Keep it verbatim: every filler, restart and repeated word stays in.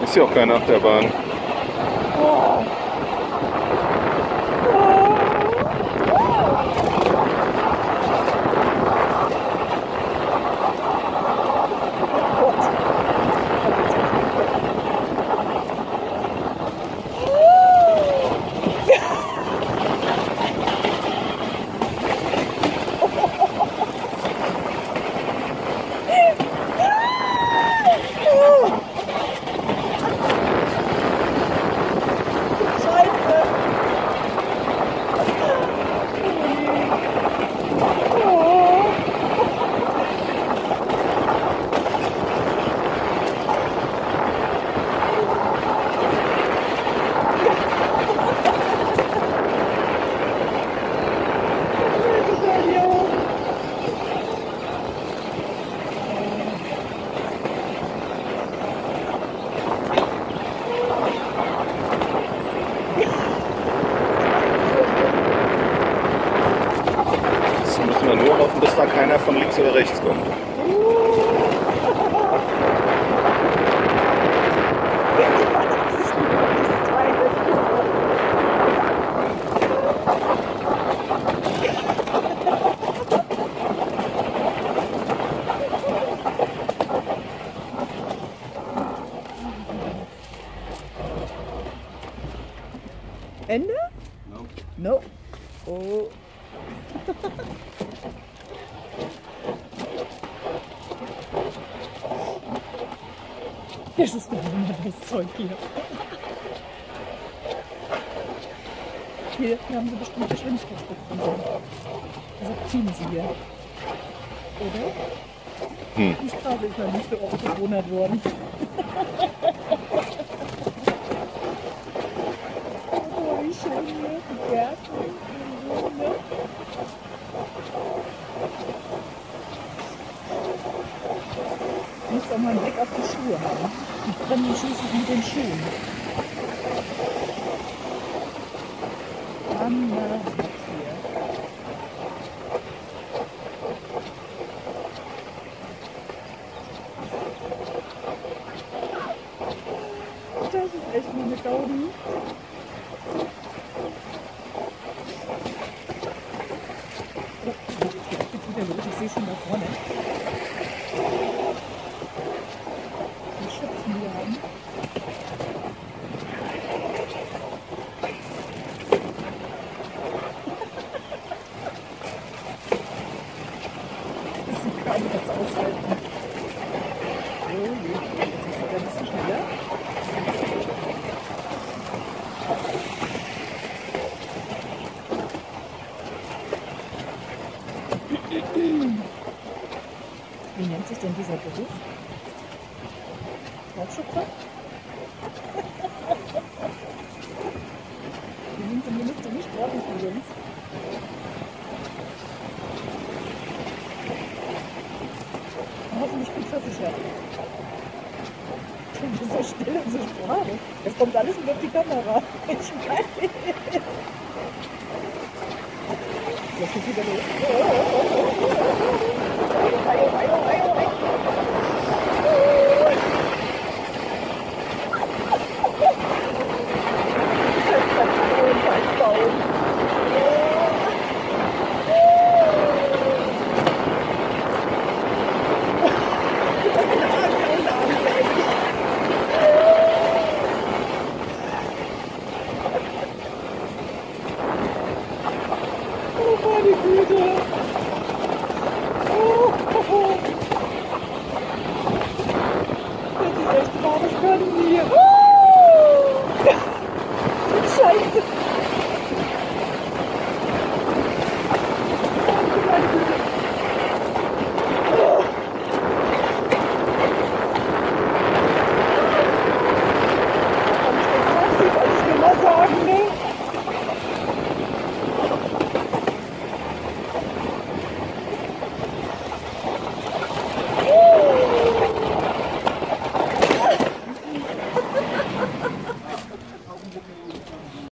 Ist ja auch keine Achterbahn. Oh. Nur hoffen, dass da keiner von links oder rechts kommt. Ende? No. No. Oh. Das ist doch immer das Zeug hier. Hier haben sie bestimmt Geschwindigkeitsbegrenzung. Also ziehen sie hier. Oder? Hm. Die Straße ist noch nicht so oft bewundert worden. Oh, wie schön hier. Die Gärten, die Blumen. Ich muss auch mal einen Blick auf die Schuhe haben. Ich brenne schließlich mit den Schuhen. Hammerhart hier. Das ist echt nur eine Gaudi. Oh, jetzt geht's wieder los. Ich sehe schon da vorne. Die Schöpfen, die wir haben. Das ist kein das aushalten. Oh je, jetzt ist es wieder ein bisschen schneller. Wie nennt sich denn dieser Beruf? Rauchschöpfer? Die sind zumindest nicht ordentlich wie uns. Hoffentlich gut versichert. Ich bin so still und so sprachlos. Es kommt alles wieder auf die Kamera. Ich meine. Jetzt geht's wieder los.